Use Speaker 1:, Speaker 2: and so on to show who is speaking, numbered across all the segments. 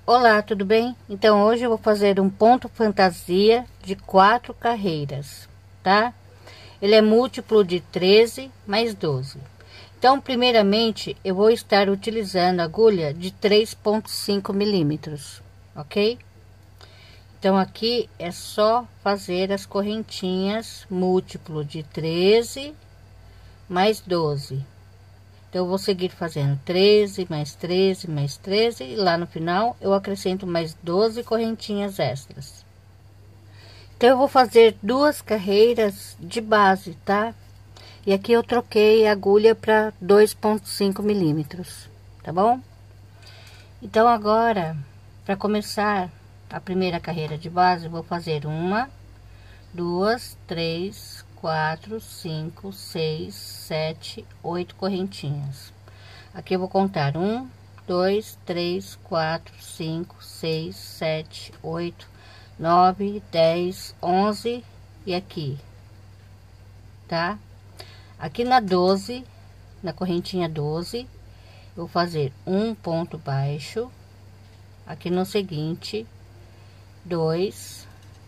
Speaker 1: Olá, tudo bem? Então hoje eu vou fazer um ponto fantasia de 4 carreiras, tá? Ele é múltiplo de 13 mais 12. Então primeiramente eu vou estar utilizando agulha de 3,5 milímetros, ok? Então aqui é só fazer as correntinhas múltiplo de 13 mais 12. Então, eu vou seguir fazendo 13, mais 13, mais 13, e lá no final eu acrescento mais 12 correntinhas extras. Então, eu vou fazer 2 carreiras de base, tá? E aqui eu troquei a agulha para 2,5 milímetros, tá bom? Então, agora, para começar a primeira carreira de base, eu vou fazer 1, 2, 3, 4, 5, 6, 7, 8 correntinhas. Aqui eu vou contar 1, 2, 3, 4, 5, 6, 7, 8, 9, 10, 11 e aqui, tá? Aqui na 12, na correntinha 12, eu vou fazer um ponto baixo. Aqui no seguinte, 2,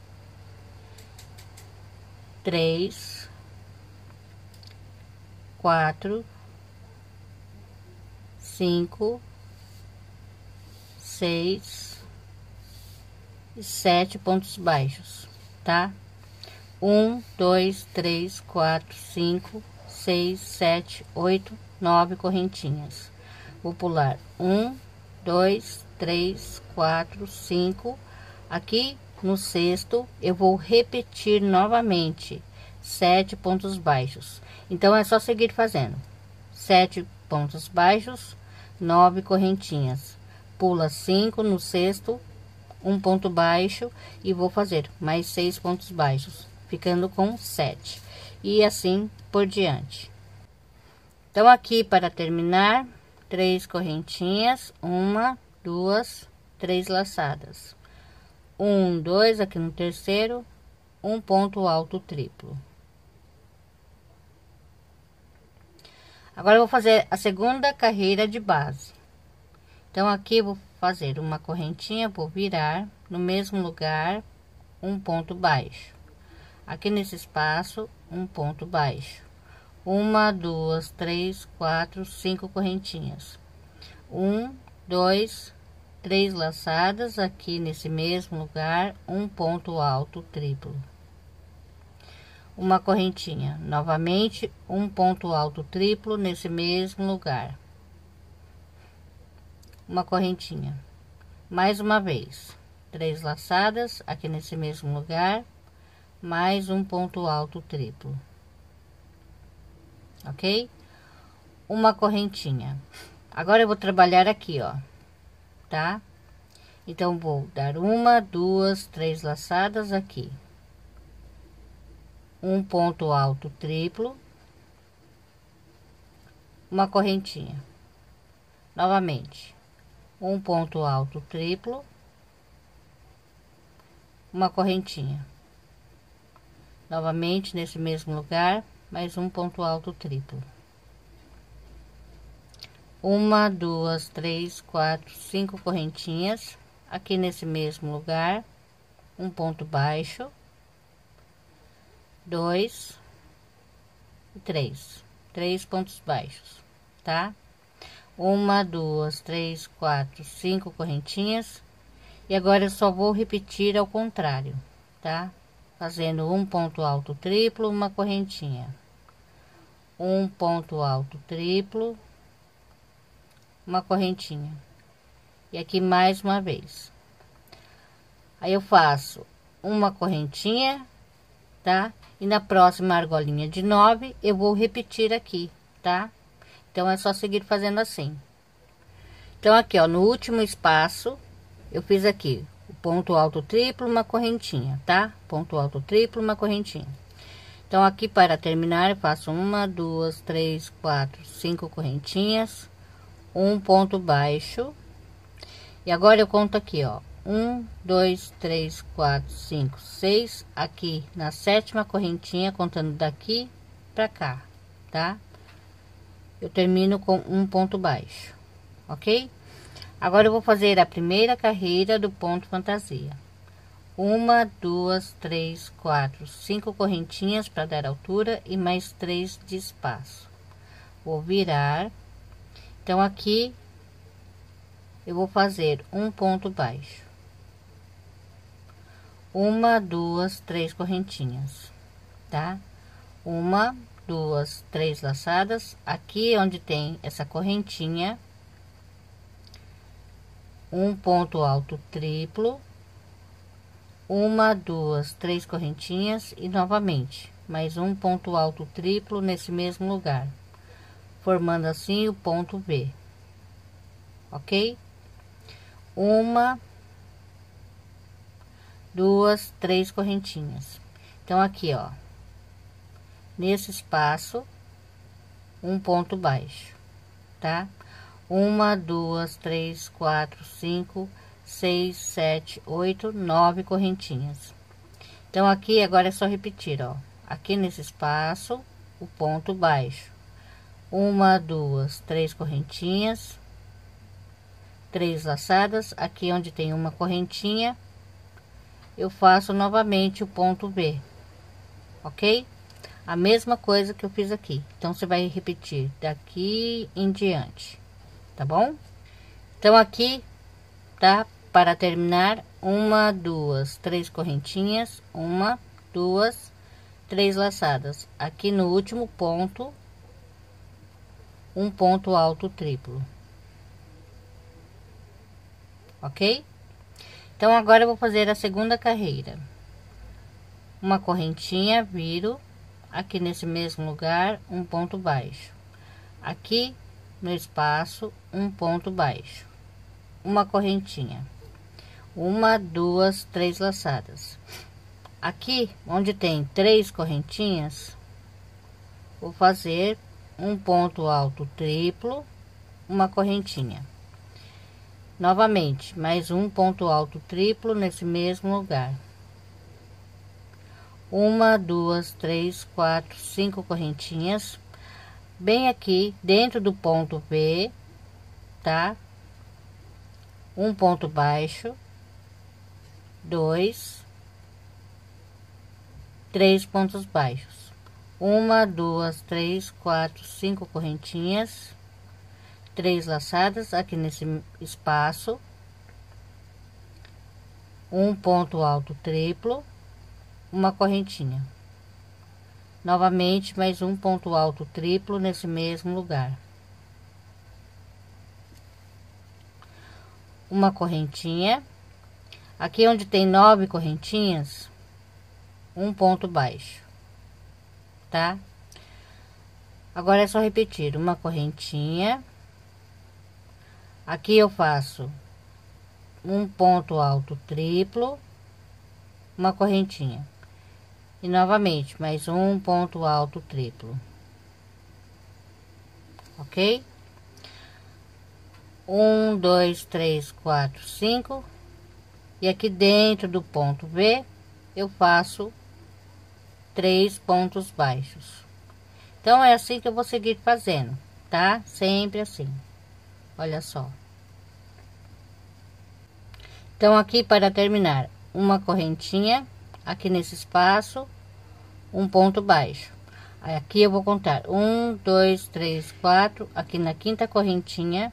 Speaker 1: 3, 4, 5, 6 e 7 pontos baixos, tá? 1, 2, 3, 4, 5, 6, 7, 8, 9 correntinhas. Vou pular 1, 2, 3, 4, 5. Aqui no sexto eu vou repetir novamente 7 pontos baixos. Então é só seguir fazendo 7 pontos baixos, 9 correntinhas, pula 5 no sexto, um ponto baixo e vou fazer mais 6 pontos baixos, ficando com 7 e assim por diante. Então aqui para terminar, 3 correntinhas, 1, 2, 3 laçadas, 1, 2 aqui no terceiro, um ponto alto triplo. Agora eu vou fazer a segunda carreira de base. Então aqui eu vou fazer uma correntinha, vou virar no mesmo lugar, um ponto baixo. Aqui nesse espaço, um ponto baixo. 1, 2, 3, 4, 5 correntinhas. 1, 2, 3 laçadas aqui nesse mesmo lugar, um ponto alto triplo. Uma correntinha, novamente um ponto alto triplo nesse mesmo lugar. Uma correntinha, mais uma vez, 3 laçadas aqui nesse mesmo lugar, mais um ponto alto triplo, ok? Uma correntinha. Agora eu vou trabalhar aqui, ó, tá? Então vou dar 1, 2, 3 laçadas aqui, um ponto alto triplo, uma correntinha, novamente um ponto alto triplo, uma correntinha, novamente nesse mesmo lugar, mais um ponto alto triplo, 1, 2, 3, 4, 5 correntinhas aqui nesse mesmo lugar, um ponto baixo, 2 e 3 pontos baixos, tá? 1, 2, 3, 4, 5 correntinhas. E agora eu só vou repetir ao contrário, tá? Fazendo um ponto alto triplo, uma correntinha, um ponto alto triplo, uma correntinha, e aqui mais uma vez. Aí eu faço uma correntinha, tá? E na próxima argolinha de 9 eu vou repetir aqui, tá? Então é só seguir fazendo assim. Então aqui, ó, no último espaço eu fiz aqui o ponto alto triplo, uma correntinha, tá? Ponto alto triplo, uma correntinha. Então aqui para terminar eu faço 1, 2, 3, 4, 5 correntinhas, um ponto baixo. E agora eu conto aqui, ó, 1, 2, 3, 4, 5, 6, aqui na sétima correntinha, contando daqui pra cá, tá? Eu termino com um ponto baixo, ok? Agora eu vou fazer a primeira carreira do ponto fantasia. 1, 2, 3, 4, 5 correntinhas para dar altura e mais 3 de espaço. Vou virar. Então aqui eu vou fazer um ponto baixo. 1, 2, 3 correntinhas, tá? 1, 2, 3 laçadas. Aqui onde tem essa correntinha, um ponto alto triplo, 1, 2, 3 correntinhas e novamente mais um ponto alto triplo nesse mesmo lugar, formando assim o ponto B, ok? 1, 2, 3 correntinhas. Então aqui, ó, nesse espaço, um ponto baixo, tá? 1, 2, 3, 4, 5, 6, 7, 8, 9 correntinhas. Então aqui agora é só repetir, ó, aqui nesse espaço, o ponto baixo. 1, 2, 3 correntinhas, 3 laçadas. Aqui onde tem uma correntinha, eu faço novamente o ponto B, ok? A mesma coisa que eu fiz aqui. Então você vai repetir daqui em diante, tá bom? Então aqui, tá? Para terminar, 1, 2, 3 correntinhas, 1, 2, 3 laçadas. Aqui no último ponto, um ponto alto triplo, ok? Então agora eu vou fazer a segunda carreira. Uma correntinha, viro aqui nesse mesmo lugar, um ponto baixo. Aqui no espaço, um ponto baixo, uma correntinha, 1, 2, 3 laçadas. Aqui onde tem 3 correntinhas, vou fazer um ponto alto triplo, uma correntinha, novamente mais um ponto alto triplo nesse mesmo lugar. 1, 2, 3, 4, 5 correntinhas, bem aqui dentro do ponto B, tá? Um ponto baixo, 2, 3 pontos baixos, 1, 2, 3, 4, 5 correntinhas, 3 laçadas aqui nesse espaço, um ponto alto triplo, uma correntinha, novamente mais um ponto alto triplo nesse mesmo lugar, uma correntinha. Aqui onde tem 9 correntinhas, um ponto baixo, tá? Agora é só repetir uma correntinha. Aqui eu faço um ponto alto triplo, uma correntinha e novamente mais um ponto alto triplo, ok? 1, 2, 3, 4, 5. E aqui dentro do ponto B, eu faço 3 pontos baixos. Então, é assim que eu vou seguir fazendo, tá? Sempre assim. Olha só. Então, aqui para terminar, uma correntinha, aqui nesse espaço, um ponto baixo. Aí, aqui eu vou contar 1, 2, 3, 4, aqui na quinta correntinha,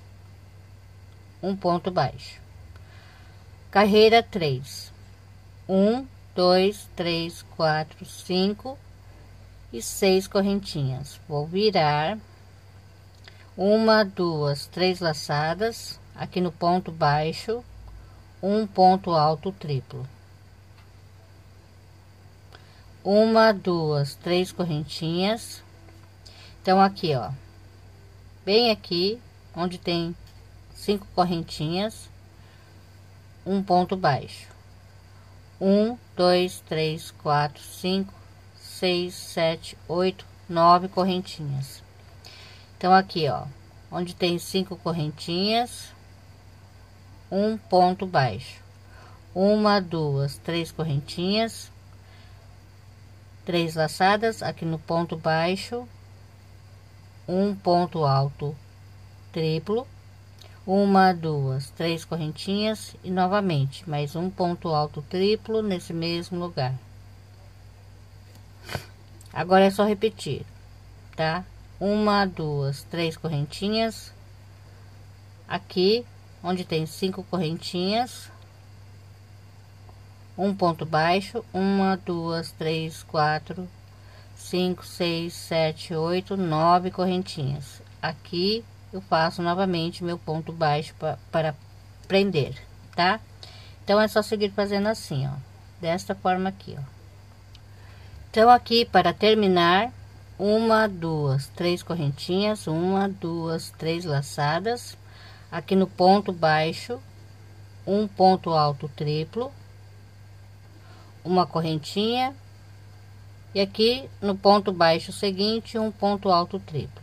Speaker 1: um ponto baixo. Carreira 3, 1, 2, 3, 4, 5 e 6 correntinhas. Vou virar 1, 2, 3 laçadas aqui no ponto baixo, um ponto alto triplo, 1, 2, 3 correntinhas. Então aqui, ó, bem aqui onde tem 5 correntinhas, um ponto baixo, 1, 2, 3, 4, 5, 6, 7, 8, 9 correntinhas. Então aqui, ó, onde tem 5 correntinhas, um ponto baixo, 1, 2, 3 correntinhas, 3 laçadas aqui no ponto baixo, um ponto alto triplo, uma, duas, três correntinhas e novamente mais um ponto alto triplo nesse mesmo lugar. Agora é só repetir, tá? Uma, duas, três correntinhas aqui onde tem 5 correntinhas, um ponto baixo, uma, duas, três, quatro, 5, 6, 7, 8, 9 correntinhas. Aqui eu faço novamente meu ponto baixo para prender, tá? Então é só seguir fazendo assim, ó, desta forma aqui, ó. Então aqui para terminar, uma, duas, três correntinhas, uma, duas, três laçadas. Aqui no ponto baixo, um ponto alto triplo, uma correntinha, e aqui no ponto baixo seguinte, um ponto alto triplo.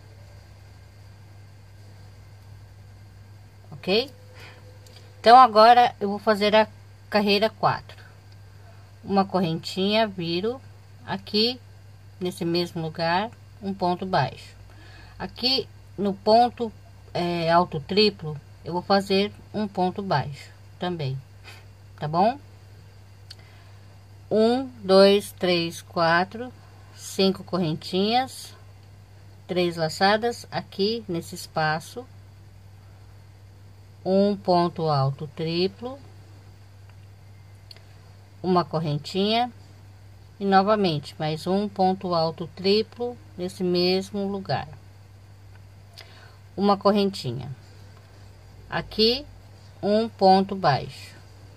Speaker 1: Ok? Então agora eu vou fazer a carreira 4. Uma correntinha, viro aqui nesse mesmo lugar, um ponto baixo. Aqui no ponto alto triplo, eu vou fazer um ponto baixo também, tá bom? 1, 2, 3, 4, 5 correntinhas, 3 laçadas aqui nesse espaço, um ponto alto triplo, uma correntinha e novamente mais um ponto alto triplo nesse mesmo lugar, uma correntinha, aqui um ponto baixo,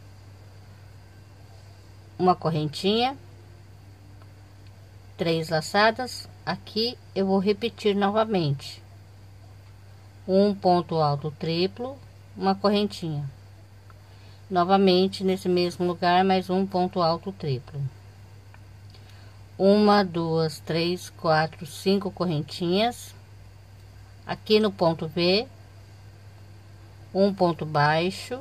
Speaker 1: uma correntinha, 3 laçadas. Aqui eu vou repetir novamente, um ponto alto triplo, uma correntinha, novamente nesse mesmo lugar mais um ponto alto triplo, uma, duas, três, quatro, 5 correntinhas. Aqui no ponto V, um ponto baixo,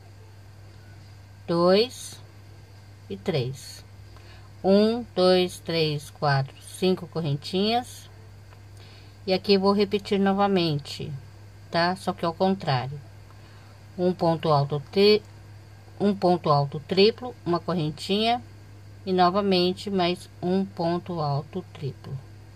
Speaker 1: 2 e 3, 1, 2, 3, 4, 5 correntinhas, e aqui vou repetir novamente, tá? Só que ao contrário, um ponto alto triplo, uma correntinha e novamente mais um ponto alto triplo,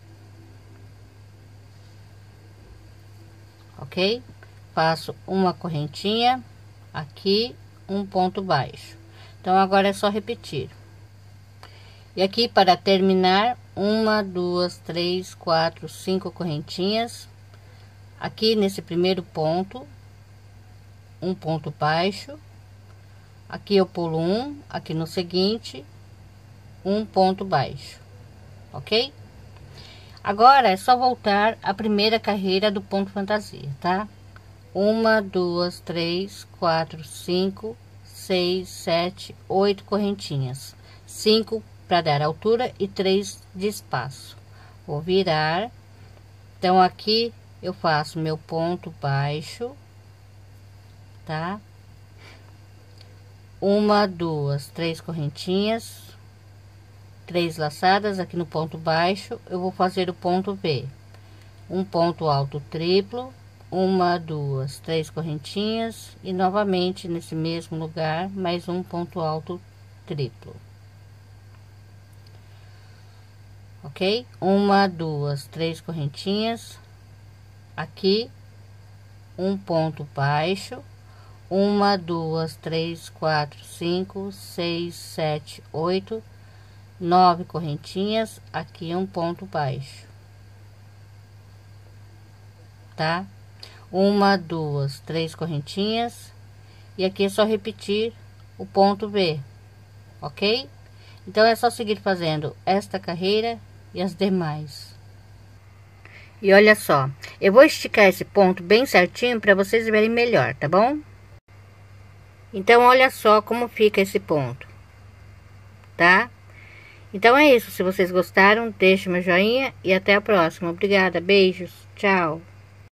Speaker 1: ok? Faço uma correntinha aqui, um ponto baixo. Então agora é só repetir. E aqui para terminar, uma, duas, três, quatro, 5 correntinhas. Aqui nesse primeiro ponto, um ponto baixo. Aqui eu pulo um, aqui no seguinte, um ponto baixo, ok? Agora é só voltar a primeira carreira do ponto fantasia, tá? Uma, duas, três, quatro, 5, 6, 7, 8 correntinhas, 5 para dar altura e 3 de espaço. Vou virar. Então aqui eu faço meu ponto baixo, tá? Uma, duas, 3 correntinhas, 3 laçadas. Aqui no ponto baixo eu vou fazer o ponto V, um ponto alto triplo, uma, duas, 3 correntinhas e novamente nesse mesmo lugar mais um ponto alto triplo, ok? Uma, duas, 3 correntinhas, aqui um ponto baixo, uma, duas, 3, 4, 5, 6, 7, 8, 9 correntinhas, aqui um ponto baixo, tá? Uma, duas, 3 correntinhas e aqui é só repetir o ponto V, ok? Então é só seguir fazendo esta carreira e as demais. E olha só, eu vou esticar esse ponto bem certinho para vocês verem melhor, tá bom? Então olha só como fica esse ponto, tá? Então é isso, se vocês gostaram, deixe meu joinha e até a próxima. Obrigada, beijos, tchau.